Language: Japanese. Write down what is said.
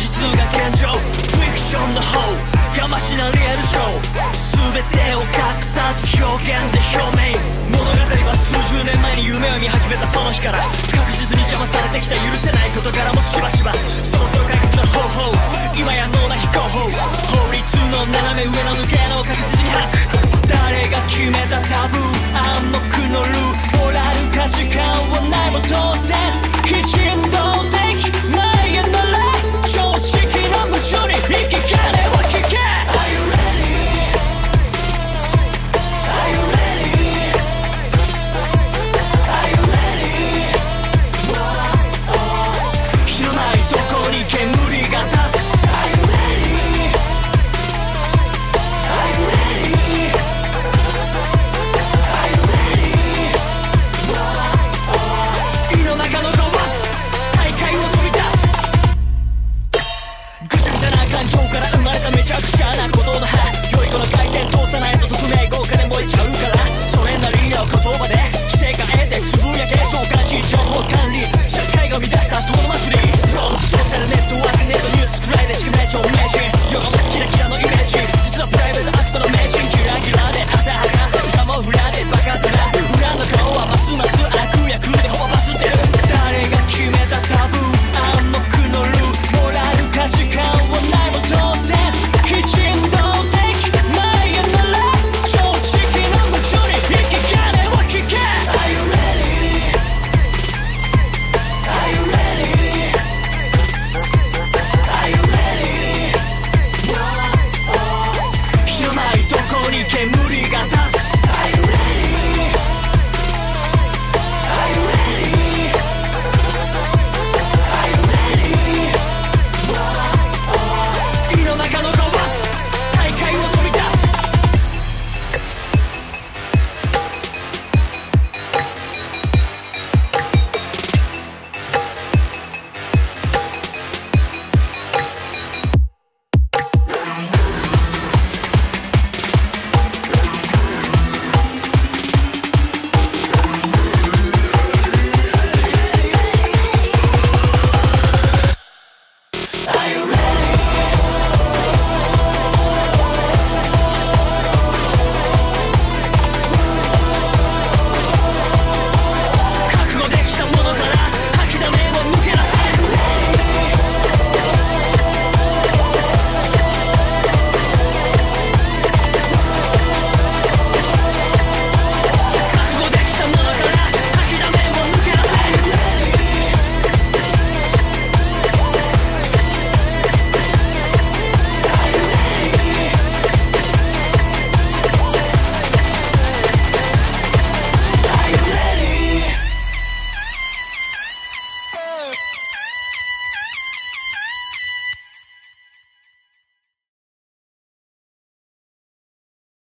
実が現状、フィクションの方かましなリアルショー、全てを隠さず表現で表明。物語は数十年前に夢を見始めたその日から、確実に邪魔されてきた許せない事柄もしばしば、そろそろ解決の方法、今や脳な非合法、法律の斜め上の抜け穴を確実に吐く。誰が決めた